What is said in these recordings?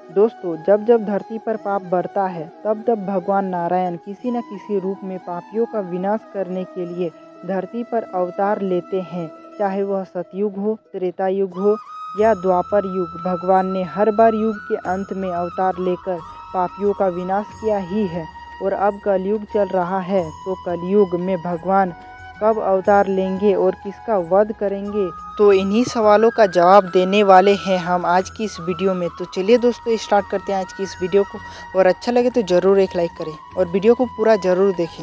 दोस्तों, जब जब धरती पर पाप बढ़ता है, तब तब भगवान नारायण किसी न किसी रूप में पापियों का विनाश करने के लिए धरती पर अवतार लेते हैं। चाहे वह सतयुग हो, त्रेता युग हो या द्वापर युग, भगवान ने हर बार युग के अंत में अवतार लेकर पापियों का विनाश किया ही है। और अब कलयुग चल रहा है, तो कलयुग में भगवान कब अवतार लेंगे और किसका वध करेंगे, तो इन्हीं सवालों का जवाब देने वाले हैं हम आज की इस वीडियो में। तो चलिए दोस्तों, स्टार्ट करते हैं आज की इस वीडियो को। और अच्छा लगे तो ज़रूर एक लाइक करें और वीडियो को पूरा ज़रूर देखें।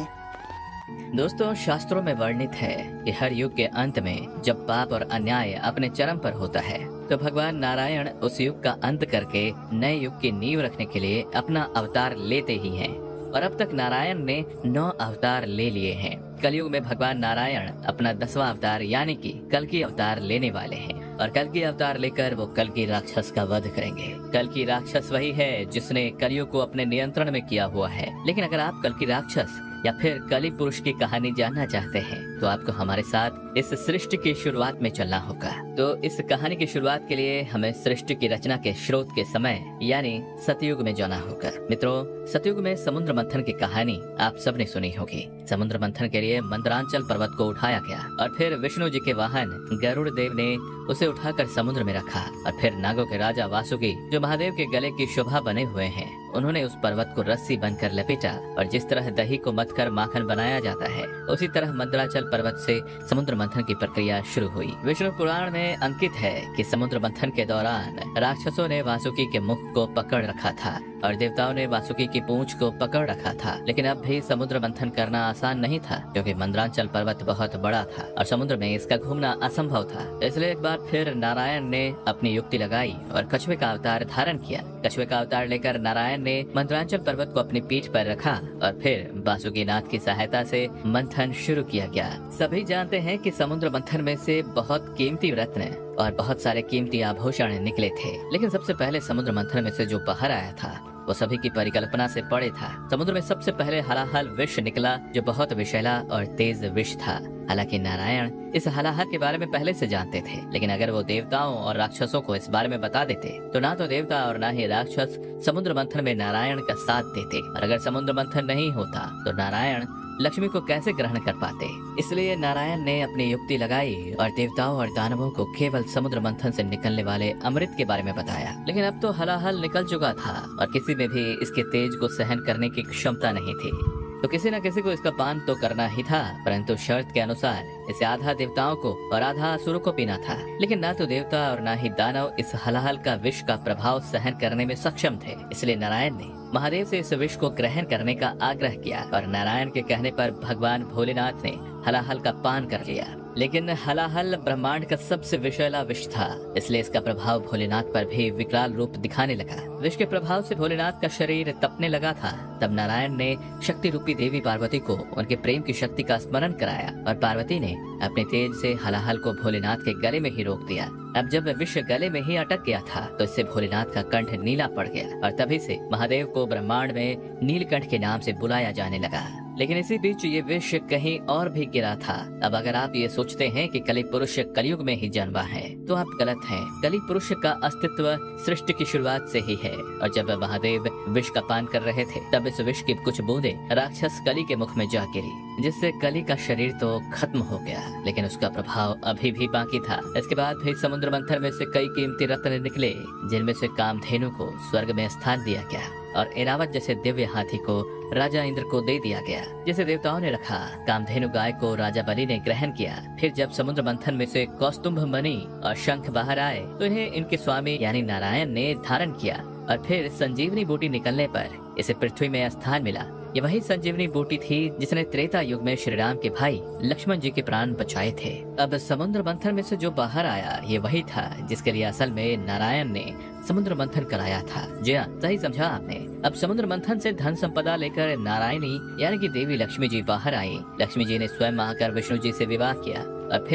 दोस्तों, शास्त्रों में वर्णित है कि हर युग के अंत में जब पाप और अन्याय अपने चरम पर होता है, तो भगवान नारायण उस युग का अंत करके नए युग की नींव रखने के लिए अपना अवतार लेते ही हैं। और अब तक नारायण ने 9 अवतार ले लिए हैं। कलयुग में भगवान नारायण अपना 10वां अवतार यानी कि कल्कि अवतार लेने वाले हैं। और कल्कि अवतार लेकर वो कल्कि राक्षस का वध करेंगे। कल्कि राक्षस वही है जिसने कलयुग को अपने नियंत्रण में किया हुआ है। लेकिन अगर आप कल्कि राक्षस या फिर कलि पुरुष की कहानी जानना चाहते हैं, तो आपको हमारे साथ इस सृष्टि की शुरुआत में चलना होगा। तो इस कहानी की शुरुआत के लिए हमें सृष्टि की रचना के स्रोत के समय यानी सतयुग में जाना होगा। मित्रों, सतयुग में समुद्र मंथन की कहानी आप सबने सुनी होगी। समुद्र मंथन के लिए मंदरांचल पर्वत को उठाया गया और फिर विष्णु जी के वाहन गरुड़ देव ने उसे उठाकर समुद्र में रखा। और फिर नागों के राजा वासुकी, जो महादेव के गले की शोभा बने हुए हैं, उन्होंने उस पर्वत को रस्सी बनकर लपेटा। और जिस तरह दही को मथकर माखन बनाया जाता है, उसी तरह मंदराचल पर्वत से समुद्र मंथन की प्रक्रिया शुरू हुई। विष्णु पुराण में अंकित है कि समुद्र मंथन के दौरान राक्षसों ने वासुकी के मुख को पकड़ रखा था और देवताओं ने वासुकी की पूंछ को पकड़ रखा था। लेकिन अब भी समुद्र मंथन करना आसान नहीं था, क्योंकि मंदरांचल पर्वत बहुत बड़ा था और समुद्र में इसका घूमना असंभव था। इसलिए एक बार फिर नारायण ने अपनी युक्ति लगाई और कछुए का अवतार धारण किया। कछुए का अवतार लेकर नारायण ने मंदरांचल पर्वत को अपनी पीठ पर रखा और फिर वासुकी नाथ की सहायता से मंथन शुरू किया गया। सभी जानते हैं कि समुद्र मंथन में से बहुत कीमती रत्न और बहुत सारे कीमती आभूषण निकले थे। लेकिन सबसे पहले समुद्र मंथन में से जो बाहर आया था, वो सभी की परिकल्पना से परे था। समुद्र में सबसे पहले हलाहल विष निकला, जो बहुत विषैला और तेज विष था। हालांकि नारायण इस हलाहल के बारे में पहले से जानते थे, लेकिन अगर वो देवताओं और राक्षसों को इस बारे में बता देते, तो ना तो देवता और ना ही राक्षस समुद्र मंथन में नारायण का साथ देते। और अगर समुद्र मंथन नहीं होता, तो नारायण लक्ष्मी को कैसे ग्रहण कर पाते। इसलिए नारायण ने अपनी युक्ति लगाई और देवताओं और दानवों को केवल समुद्र मंथन से निकलने वाले अमृत के बारे में बताया। लेकिन अब तो हलाहल निकल चुका था और किसी में भी इसके तेज को सहन करने की क्षमता नहीं थी। तो किसी न किसी को इसका पान तो करना ही था, परंतु शर्त के अनुसार इसे आधा देवताओं को और आधा असुरों को पीना था। लेकिन ना तो देवता और ना ही दानव इस हलाहल का विष का प्रभाव सहन करने में सक्षम थे। इसलिए नारायण ने महादेव से इस विष को ग्रहण करने का आग्रह किया और नारायण के कहने पर भगवान भोलेनाथ ने हलाहल का पान कर लिया। लेकिन हलाहल ब्रह्मांड का सबसे विषैला विष था, इसलिए इसका प्रभाव भोलेनाथ पर भी विकराल रूप दिखाने लगा। विष के प्रभाव से भोलेनाथ का शरीर तपने लगा था। तब नारायण ने शक्ति रूपी देवी पार्वती को उनके प्रेम की शक्ति का स्मरण कराया और पार्वती ने अपने तेज से हलाहल को भोलेनाथ के गले में ही रोक दिया। अब जब विष गले में ही अटक गया था, तो इससे भोलेनाथ का कंठ नीला पड़ गया और तभी से महादेव को ब्रह्मांड में नीलकंठ के नाम से बुलाया जाने लगा। लेकिन इसी बीच ये विष कहीं और भी गिरा था। अब अगर आप ये सोचते हैं कि कलि पुरुष कलयुग में ही जन्मा है, तो आप गलत हैं। कलि पुरुष का अस्तित्व सृष्टि की शुरुआत से ही है। और जब महादेव विष का पान कर रहे थे, तब इस विष की कुछ बूंदें राक्षस कलि के मुख में जा गिरी, जिससे कलि का शरीर तो खत्म हो गया, लेकिन उसका प्रभाव अभी भी बाकी था। इसके बाद भी समुद्र मंथन में से कई कीमती रत्न निकले, जिनमें से कामधेनु को स्वर्ग में स्थान दिया गया और एरावत जैसे दिव्य हाथी को राजा इंद्र को दे दिया गया, जिसे देवताओं ने रखा। कामधेनु गाय को राजा बलि ने ग्रहण किया। फिर जब समुद्र मंथन में से कौस्तुभ मणि और शंख बाहर आए, तो इन्हें इनके स्वामी यानी नारायण ने धारण किया और फिर संजीवनी बूटी निकलने पर इसे पृथ्वी में स्थान मिला। ये वही संजीवनी बूटी थी जिसने त्रेता युग में श्री राम के भाई लक्ष्मण जी के प्राण बचाए थे। अब समुद्र मंथन में से जो बाहर आया, ये वही था जिसके लिए असल में नारायण ने समुद्र मंथन कराया था। जी हाँ, सही समझा आपने। अब समुद्र मंथन से धन संपदा लेकर नारायणी यानी कि देवी लक्ष्मी जी बाहर आई। लक्ष्मी जी ने स्वयं आकर विष्णु जी से विवाह किया और फिर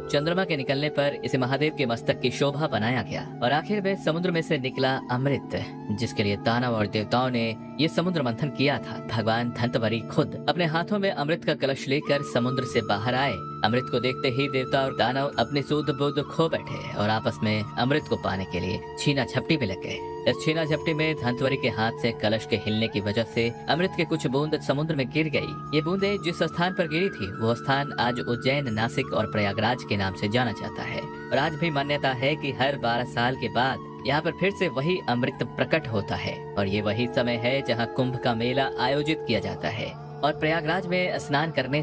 चंद्रमा के निकलने पर इसे महादेव के मस्तक की शोभा बनाया गया और आखिर में समुद्र में से निकला अमृत, जिसके लिए दानव और देवताओं ने ये समुद्र मंथन किया था। भगवान धंतवरी खुद अपने हाथों में अमृत का कलश लेकर समुद्र से बाहर आए। अमृत को देखते ही देवता और दानव अपनी सूद बुद्ध खो बैठे और आपस में अमृत को पाने के लिए छीना झपटी में लग गए। इस छीना झपटी में धंतवरी के हाथ से कलश के हिलने की वजह से अमृत के कुछ बूंद समुद्र में गिर गई। ये बूंदें जिस स्थान पर गिरी थी वो स्थान आज उज्जैन, नासिक और प्रयागराज के नाम से जाना जाता है। और आज भी मान्यता है कि हर 12 साल के बाद यहाँ पर फिर से वही अमृत प्रकट होता है और ये वही समय है जहाँ कुंभ का मेला आयोजित किया जाता है। और प्रयागराज में स्नान करने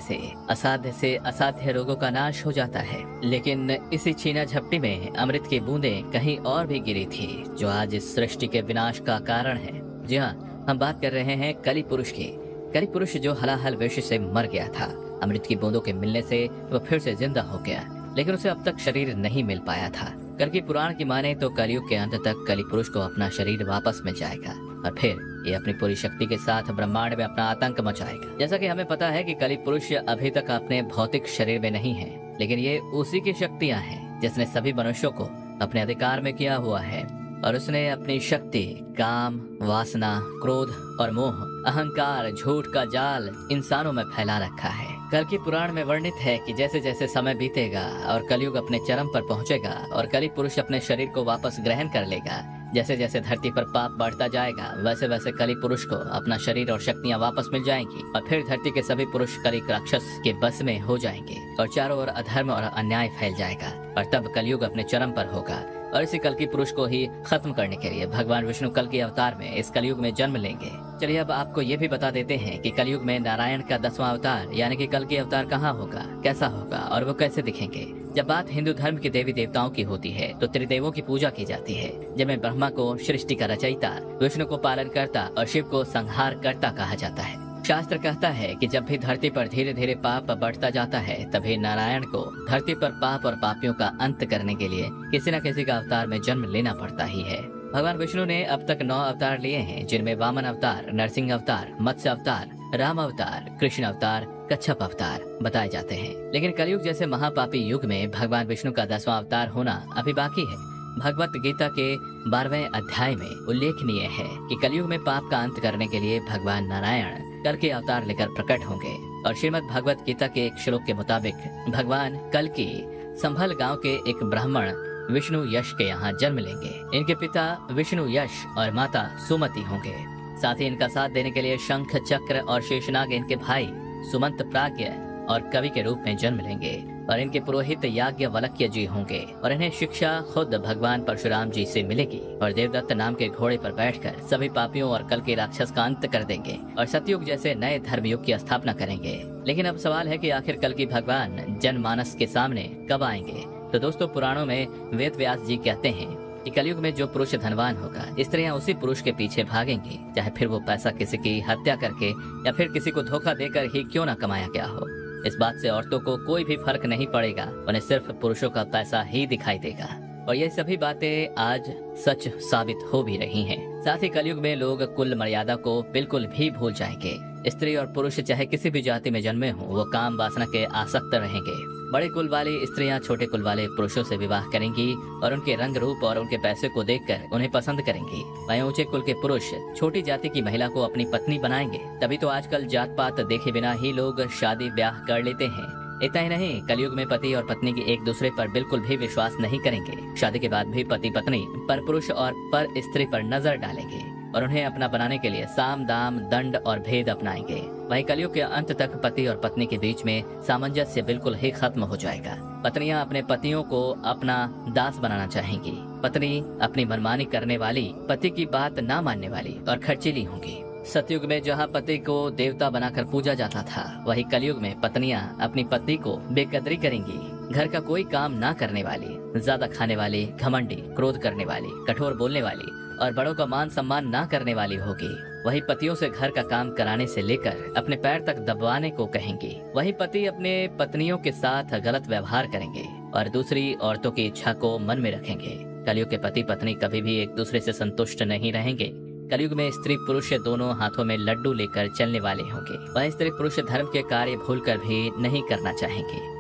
से असाध्य रोगों का नाश हो जाता है। लेकिन इसी छीना झपटी में अमृत की बूंदें कहीं और भी गिरी थी, जो आज इस सृष्टि के विनाश का कारण है। जी हाँ, हम बात कर रहे हैं कलि पुरुष की। कलि पुरुष जो हलाहल विष से मर गया था, अमृत की बूंदों के मिलने से वो फिर से जिंदा हो गया, लेकिन उसे अब तक शरीर नहीं मिल पाया था। कल की पुराण की माने तो कलयुग के अंत तक कलि पुरुष को अपना शरीर वापस मिल जाएगा और फिर ये अपनी पूरी शक्ति के साथ ब्रह्मांड में अपना आतंक मचाएगा। जैसा कि हमें पता है कि कलि पुरुष अभी तक अपने भौतिक शरीर में नहीं है, लेकिन ये उसी की शक्तियाँ हैं जिसने सभी मनुष्यों को अपने अधिकार में किया हुआ है और उसने अपनी शक्ति काम, वासना, क्रोध और मोह, अहंकार, झूठ का जाल इंसानों में फैला रखा है। कल की पुराण में वर्णित है कि जैसे जैसे समय बीतेगा और कलयुग अपने चरम पर पहुंचेगा और कलि पुरुष अपने शरीर को वापस ग्रहण कर लेगा, जैसे जैसे धरती पर पाप बढ़ता जाएगा वैसे वैसे कलि पुरुष को अपना शरीर और शक्तियां वापस मिल जाएंगी और फिर धरती के सभी पुरुष कलि राक्षस के बस में हो जाएंगे और चारों ओर अधर्म और अन्याय फैल जाएगा और तब कलयुग अपने चरम पर होगा। और इसी कल की पुरुष को ही खत्म करने के लिए भगवान विष्णु कल के अवतार में इस कलयुग में जन्म लेंगे। चलिए अब आपको ये भी बता देते हैं कि कलयुग में नारायण का 10वां अवतार यानी कि कल के अवतार कहाँ होगा, कैसा होगा और वो कैसे दिखेंगे। जब बात हिंदू धर्म के देवी देवताओं की होती है तो त्रिदेवों की पूजा की जाती है, जिनमें ब्रह्मा को सृष्टि का रचयिता, विष्णु को पालन करता और शिव को संहार करता कहा जाता है। शास्त्र कहता है कि जब भी धरती पर धीरे धीरे पाप बढ़ता जाता है तभी नारायण को धरती पर पाप और पापियों का अंत करने के लिए किसी न किसी का अवतार में जन्म लेना पड़ता ही है। भगवान विष्णु ने अब तक 9 अवतार लिए हैं, जिनमें वामन अवतार, नरसिंह अवतार, मत्स्य अवतार, राम अवतार, कृष्ण अवतार, कच्छप अवतार बताए जाते हैं। लेकिन कलयुग जैसे महापापी युग में भगवान विष्णु का 10वां अवतार होना अभी बाकी है। भगवत गीता के 12वें अध्याय में उल्लेखनीय है कि कलयुग में पाप का अंत करने के लिए भगवान नारायण कल के अवतार लेकर प्रकट होंगे। और श्रीमद् भगवत गीता के एक श्लोक के मुताबिक भगवान कल की संभल गांव के एक ब्राह्मण विष्णु यश के यहाँ जन्म लेंगे। इनके पिता विष्णु यश और माता सुमति होंगे। साथ ही इनका साथ देने के लिए शंख, चक्र और शेषनाग इनके भाई सुमंत प्राज्ञ और कवि के रूप में जन्म लेंगे और इनके पुरोहित याज्ञवल्क्य जी होंगे और इन्हें शिक्षा खुद भगवान परशुराम जी से मिलेगी और देवदत्त नाम के घोड़े पर बैठकर सभी पापियों और कल के राक्षस का अंत कर देंगे और सतयुग जैसे नए धर्मयुग की स्थापना करेंगे। लेकिन अब सवाल है कि आखिर कल की भगवान जनमानस के सामने कब आएंगे। तो दोस्तों, पुराणों में वेद व्यास जी कहते हैं कि कलयुग में जो पुरुष धनवान होगा, स्त्रियां उसी पुरुष के पीछे भागेंगी, चाहे फिर वो पैसा किसी की हत्या करके या फिर किसी को धोखा देकर ही क्यों न कमाया गया हो। इस बात से औरतों को कोई भी फर्क नहीं पड़ेगा, उन्हें सिर्फ पुरुषों का पैसा ही दिखाई देगा। और ये सभी बातें आज सच साबित हो भी रही हैं। साथ ही कलयुग में लोग कुल मर्यादा को बिल्कुल भी भूल जाएंगे। स्त्री और पुरुष चाहे किसी भी जाति में जन्मे हों, वो काम वासना के आसक्त रहेंगे। बड़े कुल वाली स्त्रियां छोटे कुल वाले पुरुषों से विवाह करेंगी और उनके रंग रूप और उनके पैसे को देखकर उन्हें पसंद करेंगी। वहीं ऊंचे कुल के पुरुष छोटी जाति की महिला को अपनी पत्नी बनाएंगे। तभी तो आजकल जात पात देखे बिना ही लोग शादी ब्याह कर लेते हैं। इतना ही नहीं, कलयुग में पति और पत्नी की एक दूसरे पर बिल्कुल भी विश्वास नहीं करेंगे। शादी के बाद भी पति पत्नी पर पुरुष और पर स्त्री पर नजर डालेंगे और उन्हें अपना बनाने के लिए साम दाम दंड और भेद अपनाएंगे। वहीं कलयुग के अंत तक पति और पत्नी के बीच में सामंजस्य बिल्कुल ही खत्म हो जाएगा। पत्नियां अपने पतियों को अपना दास बनाना चाहेंगी। पत्नी अपनी मनमानी करने वाली, पति की बात ना मानने वाली और खर्चीली होंगी। सतयुग में जहाँ पति को देवता बनाकर पूजा जाता था, वही कलयुग में पत्नियां अपनी पति को बेकदरी करेंगी। घर का कोई काम ना करने वाली, ज्यादा खाने वाली, घमंडी, क्रोध करने वाली, कठोर बोलने वाली और बड़ों का मान सम्मान ना करने वाली होगी। वही पतियों से घर का काम कराने से लेकर अपने पैर तक दबाने को कहेंगी। वही पति अपने पत्नियों के साथ गलत व्यवहार करेंगे और दूसरी औरतों की इच्छा को मन में रखेंगे। कलयुग के पति पत्नी कभी भी एक दूसरे से संतुष्ट नहीं रहेंगे। कलयुग में स्त्री पुरुष दोनों हाथों में लड्डू लेकर चलने वाले होंगे। वह स्त्री पुरुष धर्म के कार्य भूलकर भी नहीं करना चाहेंगे।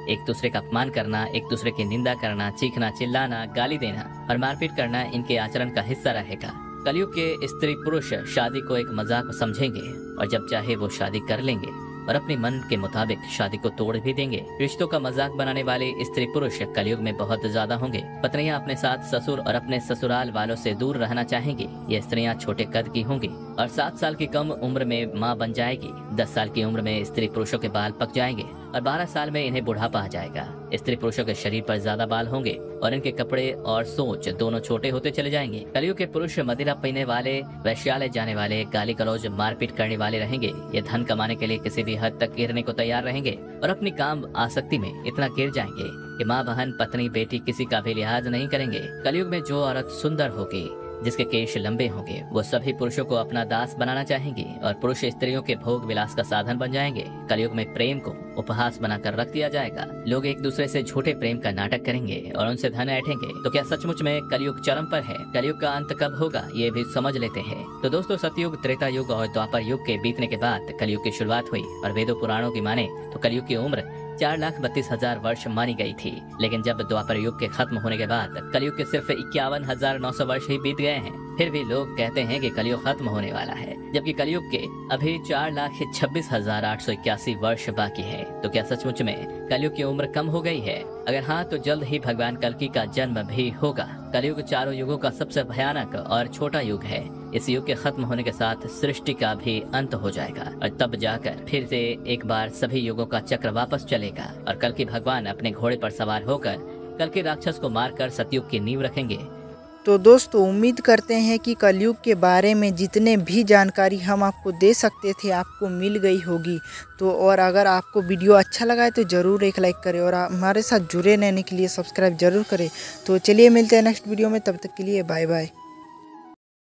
एक दूसरे का अपमान करना, एक दूसरे की निंदा करना, चीखना, चिल्लाना, गाली देना और मारपीट करना इनके आचरण का हिस्सा रहेगा। कलयुग के स्त्री पुरुष शादी को एक मजाक समझेंगे और जब चाहे वो शादी कर लेंगे और अपने मन के मुताबिक शादी को तोड़ भी देंगे। रिश्तों का मजाक बनाने वाले स्त्री पुरुष कलयुग में बहुत ज्यादा होंगे। पत्नियां अपने साथ ससुर और अपने ससुराल वालों से दूर रहना चाहेंगी। ये स्त्रियां छोटे कद की होंगी और 7 साल की कम उम्र में मां बन जाएगी। 10 साल की उम्र में स्त्री पुरुषों के बाल पक जाएंगे और 12 साल में इन्हें बुढ़ापा आ जाएगा। स्त्री पुरुषों के शरीर पर ज्यादा बाल होंगे और इनके कपड़े और सोच दोनों छोटे होते चले जाएंगे। कलयुग के पुरुष मदिरा पीने वाले, वैश्यालय जाने वाले, गाली गलौज, मारपीट करने वाले रहेंगे। ये धन कमाने के लिए किसी भी हद तक गिरने को तैयार रहेंगे और अपनी काम आसक्ति में इतना गिर जाएंगे कि माँ, बहन, पत्नी, बेटी किसी का भी लिहाज नहीं करेंगे। कलयुग में जो औरत सुंदर होगी, जिसके केश लंबे होंगे, वो सभी पुरुषों को अपना दास बनाना चाहेंगी और पुरुष स्त्रियों के भोग विलास का साधन बन जाएंगे। कलयुग में प्रेम को उपहास बनाकर रख दिया जाएगा। लोग एक दूसरे से झूठे प्रेम का नाटक करेंगे और उनसे धन ऐंठेंगे। तो क्या सचमुच में कलयुग चरम पर है? कलयुग का अंत कब होगा, ये भी समझ लेते हैं। तो दोस्तों, सतयुग, त्रेता युग और द्वापर युग के बीतने के बाद कलयुग की शुरुआत हुई और वेदों पुराणों की माने तो कलयुग की उम्र 4,32,000 वर्ष मानी गई थी। लेकिन जब द्वापर युग के खत्म होने के बाद कलयुग के सिर्फ 51,900 वर्ष ही बीत गए हैं। फिर भी लोग कहते हैं कि कलयुग खत्म होने वाला है, जबकि कलयुग के अभी 4,26,881 वर्ष बाकी है। तो क्या सचमुच में कलयुग की उम्र कम हो गई है? अगर हाँ, तो जल्द ही भगवान कल्कि का जन्म भी होगा। कलयुग चारों युगों का सबसे भयानक और छोटा युग है। इस युग के खत्म होने के साथ सृष्टि का भी अंत हो जाएगा और तब जाकर फिर से एक बार सभी युगों का चक्र वापस चलेगा और कल्कि भगवान अपने घोड़े पर सवार होकर कल्कि राक्षस को मारकर सतयुग की नींव रखेंगे। तो दोस्तों, उम्मीद करते हैं कि कलयुग के बारे में जितने भी जानकारी हम आपको दे सकते थे आपको मिल गई होगी। तो और अगर आपको वीडियो अच्छा लगा है तो ज़रूर एक लाइक करें और हमारे साथ जुड़े रहने के लिए सब्सक्राइब जरूर करें। तो चलिए मिलते हैं नेक्स्ट वीडियो में, तब तक के लिए बाय बाय।